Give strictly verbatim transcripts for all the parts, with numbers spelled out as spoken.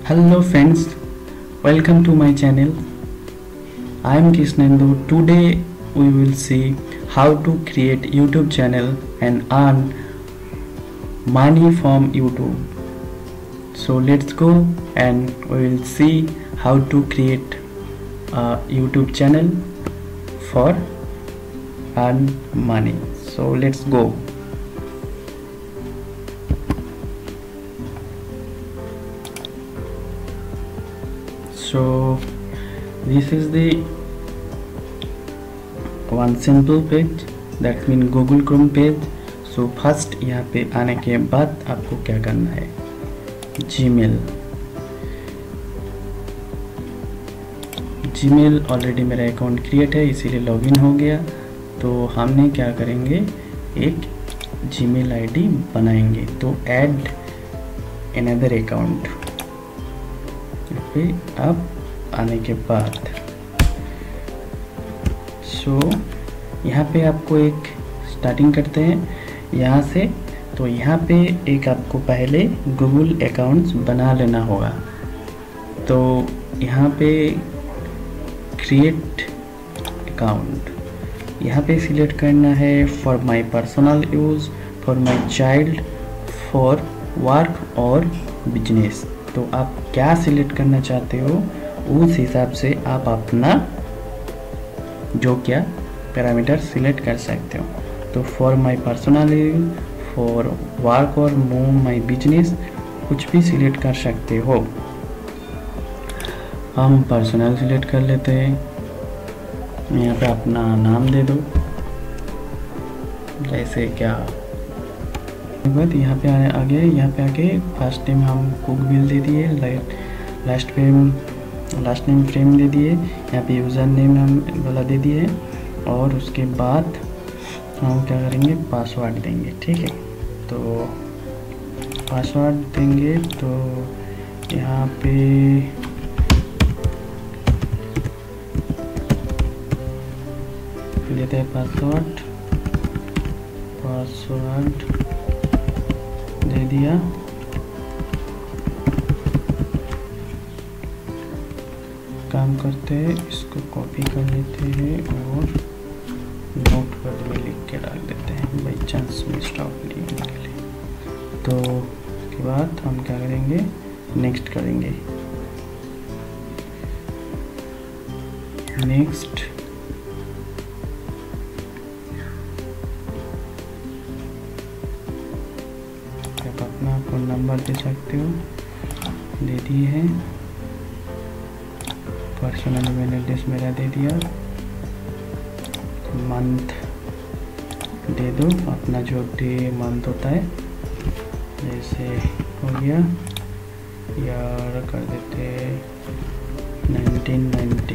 Hello friends, welcome to my channel. I am Krishnendu. Today we will see how to create YouTube channel and earn money from YouTube. So let's go and we will see how to create a YouTube channel for earn money. So let's go. So this is the one simple page, that means Google Chrome page. So first यहाँ पे आने के बाद आपको क्या करना है, Gmail Gmail already मेरा अकाउंट क्रिएट है इसीलिए लॉगिन हो गया। तो हमने क्या करेंगे, एक Gmail आईडी बनाएंगे। तो ऐड अनदर अकाउंट पे अब आने के बाद सो यहाँ पे आपको एक स्टार्टिंग करते हैं यहाँ से। तो यहाँ पे एक आपको पहले गूगल अकाउंट्स बना लेना होगा। तो यहाँ पे क्रिएट अकाउंट यहाँ पे सिलेक्ट करना है for my personal use, for my child, for work और बिजनेस। तो आप क्या सिलेक्ट करना चाहते हो उस हिसाब से आप अपना जो क्या पैरामीटर सिलेक्ट कर सकते हो। तो for my personal use, for work और मूव माय बिजनेस कुछ भी सिलेक्ट कर सकते हो। हम पर्सनल सिलेक्ट कर लेते हैं। यहाँ पे अपना नाम दे दो, जैसे क्या बाद यहाँ पे आने आगे यहाँ पे आके फर्स्ट नेम हम कुक बिल दे दिए, लास्ट नेम लास्ट नेम फ्रेम दे दिए, यहाँ पे यूज़र नेम हम वाला दे दिए और उसके बाद हम क्या करेंगे, पासवर्ड देंगे। ठीक है, तो पासवर्ड देंगे। तो यहाँ पे देते हैं पासवर्ड पासवर्ड दे दिया। काम करते हैं, इसको कॉपी कर लेते हैं और नोट पैड में लिख के डाल देते हैं बाई चांस मिस आउट नहीं होने के लिए। तो उसके बाद हम क्या करेंगे, नेक्स्ट करेंगे। नेक्स्ट अपना फ़ोन नंबर दे सकते हो, दे दिए हैं। पर्सनल ईमेल एड्रेस मेरा दे दिया। मंथ दे दो, अपना जो डे मंथ होता है, जैसे हो गया यार कर देते नाइनटीन नाइन्टी।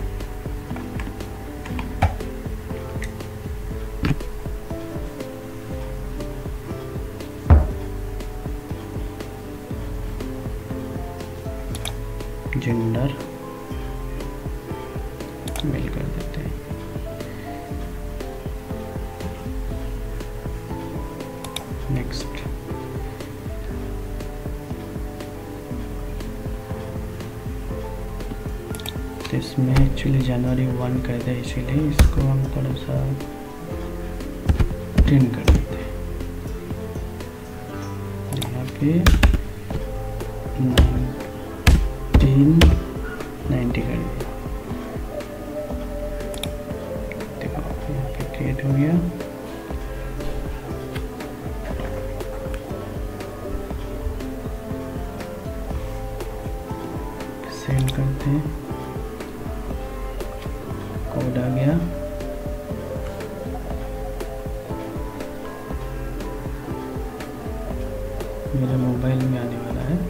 जेंडर मेल कर देते हैं। नेक्स्ट तो इसमें एक्चुअली जनवरी वन कर दे, इसीलिए इसको हम थोड़ा सा टेन कर देते हैं। यहाँ पे नाइनटीन नाइन्टी कर दिया। देखो यहाँ पे क्रिएट हो गया। सेंड करते हैं, कोड आ गया। मेरे मोबाइल में आने वाला है।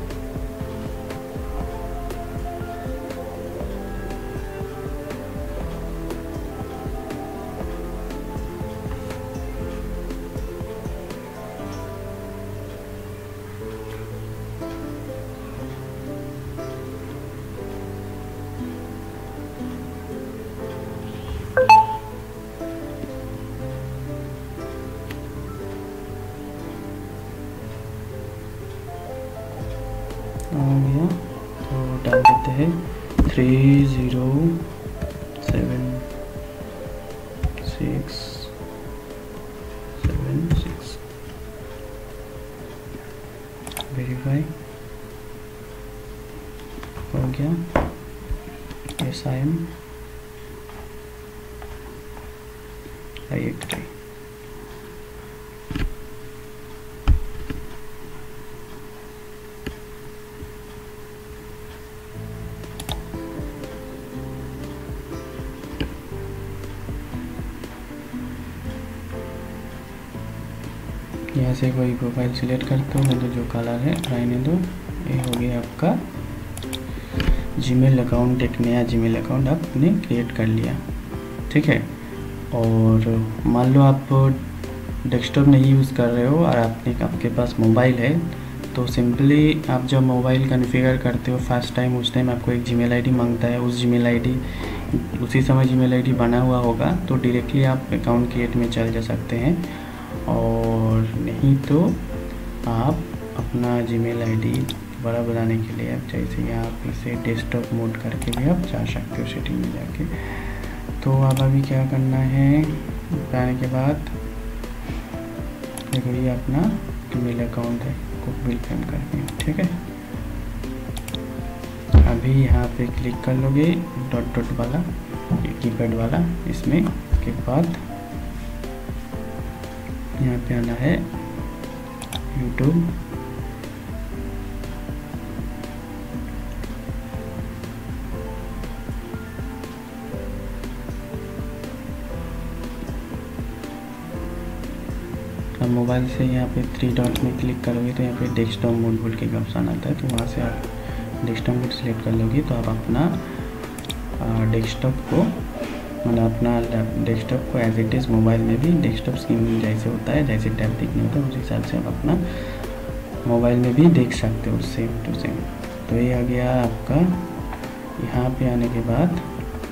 देते हैं three zero seven six seven six. Verify हो गया, yes I am, I agree. यहाँ से कोई प्रोफाइल सिलेक्ट करते हो, तो जो कलर है रहने दो। ये हो गया आपका जीमेल अकाउंट, एक नया जीमेल अकाउंट आपने क्रिएट कर लिया, ठीक है। और मान लो आप डेस्कटॉप नहीं यूज़ कर रहे हो और आपने आपके पास मोबाइल है, तो सिंपली आप जब मोबाइल कॉन्फ़िगर करते हो फर्स्ट टाइम, उस टाइम आपको एक जीमेल आईडी मांगता है। उस जीमेल आईडी उसी समय जीमेल आईडी बना हुआ होगा तो डायरेक्टली आप अकाउंट क्रिएट में चल जा सकते हैं, और नहीं तो आप अपना जीमेल आईडी दोबारा बनाने के लिए आप जैसे यहाँ आप इसे डेस्कटॉप मोड करके भी आप जा सकते हो सेटिंग में जाके। तो अब अभी क्या करना है, बनाने के बाद देखो ये अपना ईमेल अकाउंट है, को बिल पेम करके, ठीक है। अभी यहाँ पे क्लिक कर लोगे डॉट डॉट वाला, कीपैड वाला, इसमें इसके बाद यहाँ पे आना है यूट्यूब, अब मोबाइल से यहाँ पे थ्री डॉट में क्लिक करोगे तो यहाँ पे डेस्कटॉप मोड बोल के ऑप्शन आता है, तो वहाँ से आप डेस्कटॉप मोड सेलेक्ट कर लोगे तो आप अपना डेस्कटॉप को मतलब अपना डेस्कटॉप को एज इट इज़ मोबाइल में भी डेस्कटॉप स्क्रीन जैसे होता है, जैसे टैब दिखने होता है, उस हिसाब से आप अपना मोबाइल में भी देख सकते हो सेम टू सेम। तो ये आ गया आपका। यहाँ पे आने के बाद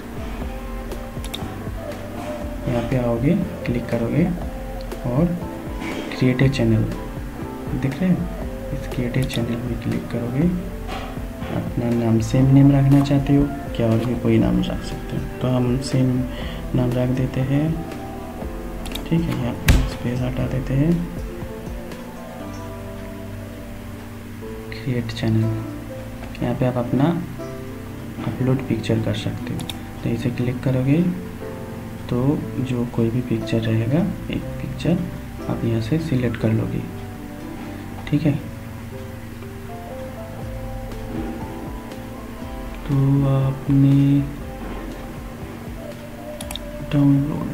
यहाँ पे आओगे, क्लिक करोगे और क्रिएट ए चैनल दिख रहे हैं, इस क्रिएट ए चैनल में क्लिक करोगे। अपना नाम सेम नेम रखना चाहते हो क्या, और भी कोई नाम रख सकते हो, तो हम सेम नाम रख देते हैं, ठीक है। यहाँ पे स्पेस हटा देते हैं, क्रिएट चैनल। यहाँ पे आप अपना अपलोड पिक्चर कर सकते हो, तो इसे क्लिक करोगे तो जो कोई भी पिक्चर रहेगा, एक पिक्चर आप यहाँ से सिलेक्ट कर लोगे, ठीक है। तो आपने डाउनलोड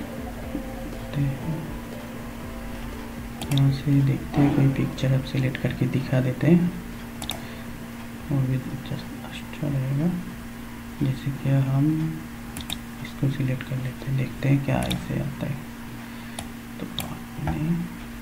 यहाँ से देखते हैं, कोई पिक्चर आप सिलेक्ट करके दिखा देते हैं, और भी अच्छा रहेगा। जैसे कि हम इसको सिलेक्ट कर लेते हैं, देखते हैं क्या ऐसे आता है। तो आपने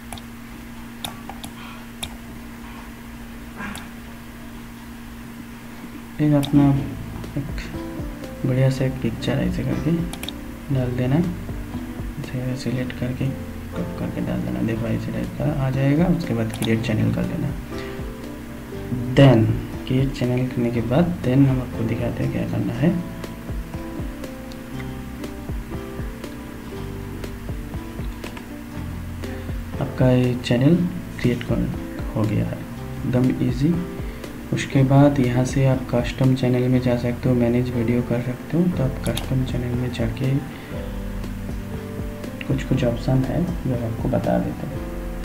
एक अपना एक बढ़िया सा एक पिक्चर ऐसे करके डाल देना, इसे सिलेक्ट करके कट करके डाल देना, देखो ऐसे टाइप का आ जाएगा। उसके बाद क्रिएट चैनल कर लेना। देन क्रिएट चैनल करने के बाद देन हम आपको दिखाते हैं क्या करना है। आपका ये चैनल क्रिएट हो गया है, एकदम इजी। उसके बाद यहाँ से आप कस्टम चैनल में जा सकते हो, मैनेज वीडियो कर सकते हो। तो आप कस्टम चैनल में जाके कुछ कुछ ऑप्शन है जो आपको बता देते हैं।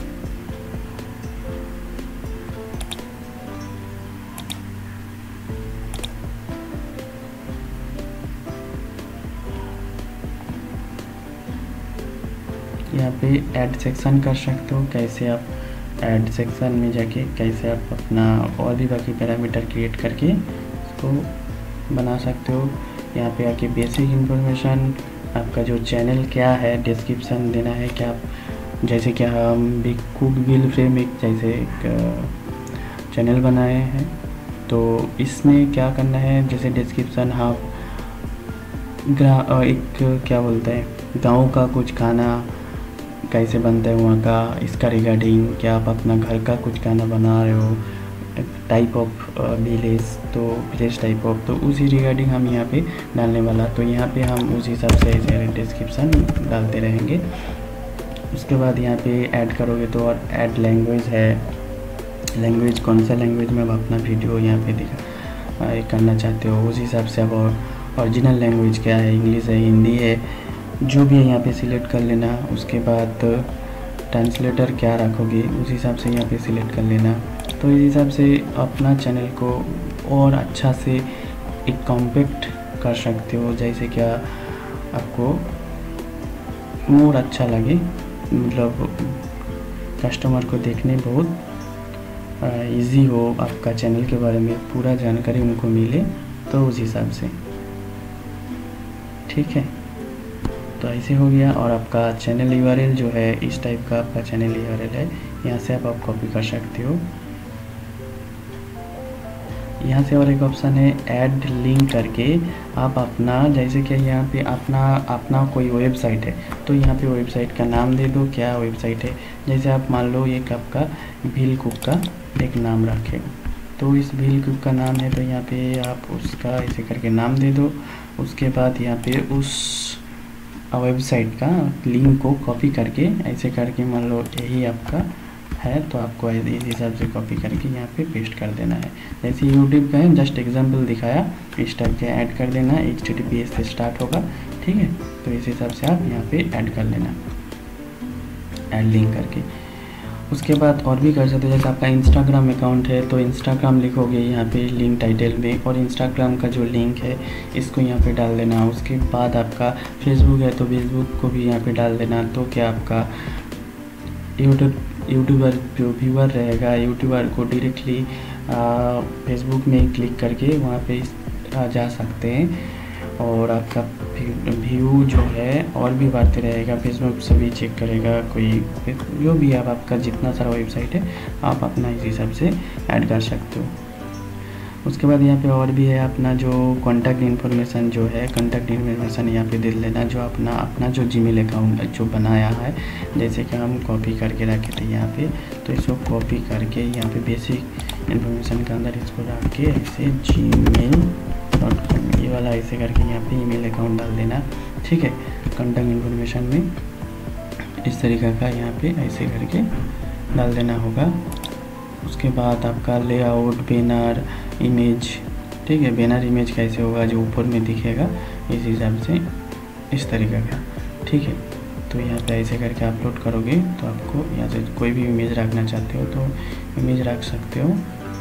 यहाँ पे ऐड सेक्शन कर सकते हो, कैसे आप ऐड सेक्शन में जाके कैसे आप अपना और भी बाकी पैरामीटर क्रिएट करके इसको बना सकते हो। यहाँ पे आके बेसिक इन्फॉर्मेशन, आपका जो चैनल क्या है, डिस्क्रिप्शन देना है क्या आप, जैसे कि हम भी कुक विल फ्रेम एक जैसे एक चैनल बनाए हैं, तो इसमें क्या करना है, जैसे डिस्क्रिप्शन हाँ ग्रा एक क्या बोलते हैं गाँव का कुछ खाना कैसे बनता है वहाँ का, इसका रिगार्डिंग क्या आप अपना घर का कुछ खाना बना रहे हो, टाइप ऑफ विलेज, तो विलेज टाइप ऑफ, तो उसी रिगार्डिंग हम यहाँ पे डालने वाला। तो यहाँ पे हम उस हिसाब से ऐसे डिस्क्रिप्शन डालते रहेंगे। उसके बाद यहाँ पे ऐड करोगे तो और ऐड लैंग्वेज है, लैंग्वेज कौन सा लैंग्वेज में आप अपना वीडियो यहाँ पे दिखा करना चाहते हो उस हिसाब से आप ओरिजिनल लैंग्वेज क्या है, इंग्लिश है, हिंदी है, जो भी है यहाँ पे सिलेक्ट कर लेना। उसके बाद ट्रांसलेटर क्या रखोगे उस हिसाब से यहाँ पे सिलेक्ट कर लेना। तो इस हिसाब से अपना चैनल को और अच्छा से एक कॉम्पैक्ट कर सकते हो, जैसे क्या आपको मोर अच्छा लगे, मतलब कस्टमर को देखने बहुत इजी हो, आपका चैनल के बारे में पूरा जानकारी उनको मिले, तो उस हिसाब से ठीक है। तो ऐसे हो गया। और आपका चैनल यूआरएल जो है इस टाइप का आपका चैनल यूआरएल है, यहाँ से आप, आप कॉपी कर सकते हो। यहाँ से और एक ऑप्शन है ऐड लिंक करके आप अपना, जैसे कि यहाँ पे अपना अपना कोई वेबसाइट है तो यहाँ पे वेबसाइट का नाम दे दो, क्या वेबसाइट है। जैसे आप मान लो एक आपका व्हील कुक का एक नाम रखेगा, तो इस व्हील कुक का नाम है तो यहाँ पे आप उसका ऐसे करके नाम दे दो। उसके बाद यहाँ पे उस वेबसाइट का लिंक को कॉपी करके ऐसे करके, मान लो यही आपका है तो आपको इस हिसाब से कॉपी करके यहाँ पे पेस्ट कर देना है। जैसे यूट्यूब का है, जस्ट एग्जांपल दिखाया, इस टाइप के ऐड कर देना, H T T P S से स्टार्ट होगा, ठीक है। तो इस हिसाब से आप यहाँ पे ऐड कर लेना, ऐड लिंक करके। उसके बाद और भी कर सकते हो, जैसे आपका इंस्टाग्राम अकाउंट है तो इंस्टाग्राम लिखोगे यहाँ पे लिंक टाइटल में, और इंस्टाग्राम का जो लिंक है इसको यहाँ पे डाल देना। उसके बाद आपका फेसबुक है तो फेसबुक को भी यहाँ पे डाल देना। तो क्या आपका यूट्यूब यूट्यूबर जो व्यूअर रहेगा, यूट्यूबर को डायरेक्टली फेसबुक में क्लिक करके वहाँ पे आ, जा सकते हैं, और आपका व्यू जो है और भी बढ़ते रहेगा, फेसबुक से भी चेक करेगा कोई, जो भी आप आपका जितना सारा वेबसाइट है आप अपना इस हिसाब से ऐड कर सकते हो। उसके बाद यहाँ पे और भी है अपना जो कॉन्टैक्ट इन्फॉर्मेशन जो है, कॉन्टैक्ट इन्फॉर्मेशन यहाँ पे दे लेना, जो अपना अपना जो जीमेल अकाउंट जो बनाया है, जैसे कि हम कॉपी करके रखे थे यहाँ पे, तो इसको कॉपी करके यहाँ पे बेसिक इन्फॉर्मेशन के अंदर इसको रख के ऐसे जी मेल डॉट कॉम ये वाला ऐसे करके यहाँ पे ईमेल अकाउंट डाल देना, ठीक है। कॉन्टैक्ट इन्फॉर्मेशन में इस तरीक़े का यहाँ पे ऐसे करके डाल देना होगा। उसके बाद आपका लेआउट, बैनर, इमेज, ठीक है। बैनर इमेज कैसे होगा, जो ऊपर में दिखेगा इस हिसाब से, इस तरीके का, ठीक है। तो यहाँ पे ऐसे करके अपलोड करोगे तो आपको यहाँ से कोई भी इमेज रखना चाहते हो तो इमेज रख सकते हो।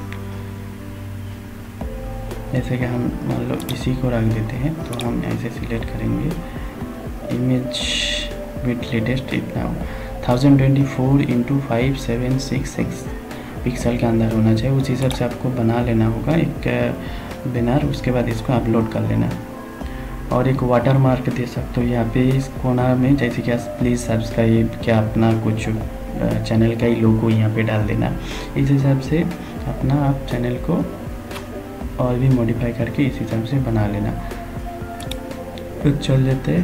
जैसे कि हम मान लो इसी को रख देते हैं, तो हम ऐसे सिलेक्ट करेंगे इमेज विथ लेटेस्ट इतना thousand twenty four into five seven six six pixel के अंदर होना चाहिए, उस हिसाब से आपको बना लेना होगा एक बैनर। उसके बाद इसको अपलोड कर लेना, और एक वाटर मार्क दे सकते हो यहाँ पे इस कोना में, जैसे कि प्लीज़ सब्सक्राइब, क्या अपना कुछ चैनल का ही लोगो यहाँ पे डाल देना। इस हिसाब से अपना आप चैनल को और भी मॉडिफाई करके इस हिसाब से बना लेना। फिर चल जाते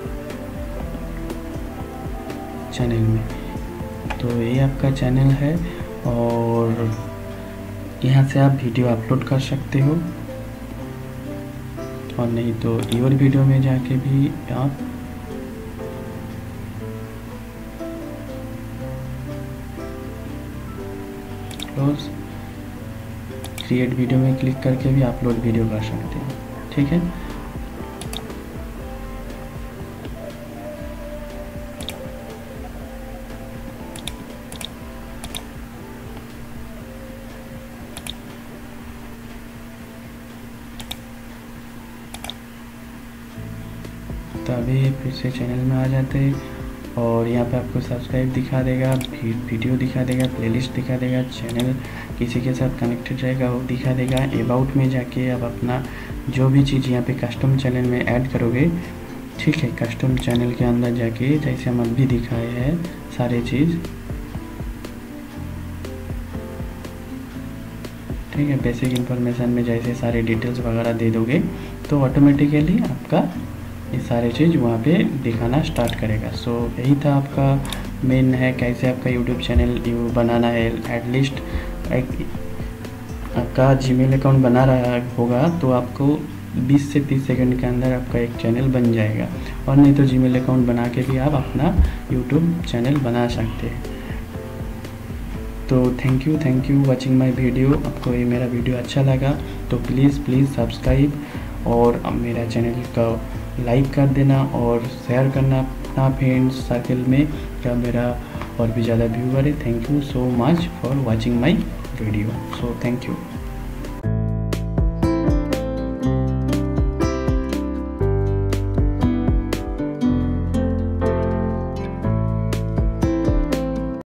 चैनल में, तो ये आपका चैनल है, और यहाँ से आप वीडियो अपलोड कर सकते हो, और नहीं तो योर वीडियो में जाके भी आप क्लोज क्रिएट वीडियो में क्लिक करके भी अपलोड वीडियो कर सकते हो, ठीक है। तो अभी फिर से चैनल में आ जाते हैं, और यहाँ पे आपको सब्सक्राइब दिखा देगा, वीडियो दिखा देगा, प्लेलिस्ट दिखा देगा, चैनल किसी के साथ कनेक्टेड रहेगा वो दिखा देगा। अबाउट में जाके आप अपना जो भी चीज़ यहाँ पे कस्टम चैनल में ऐड करोगे, ठीक है। कस्टम चैनल के अंदर जाके जैसे हम अभी दिखाए हैं सारे चीज़, ठीक है। बेसिक इन्फॉर्मेशन में जैसे सारे डिटेल्स वगैरह दे दोगे तो ऑटोमेटिकली आपका ये सारे चीज़ वहाँ पे दिखाना स्टार्ट करेगा। सो so, यही था आपका मेन है, कैसे आपका यूट्यूब चैनल बनाना है। एटलीस्ट एक आपका जीमेल अकाउंट बना रहा होगा तो आपको बीस से तीस सेकंड के अंदर आपका एक चैनल बन जाएगा, और नहीं तो जीमेल अकाउंट बना के भी आप अपना यूट्यूब चैनल बना सकते हैं। तो thank you thank you watching my video. आपको ये मेरा वीडियो अच्छा लगा तो प्लीज़ प्लीज़ सब्सक्राइब और मेरा चैनल का लाइक कर देना और शेयर करना अपना फ्रेंड्स सर्कल में, क्या मेरा और भी ज़्यादा व्यूअर है। Thank you so much for watching my video. So thank you.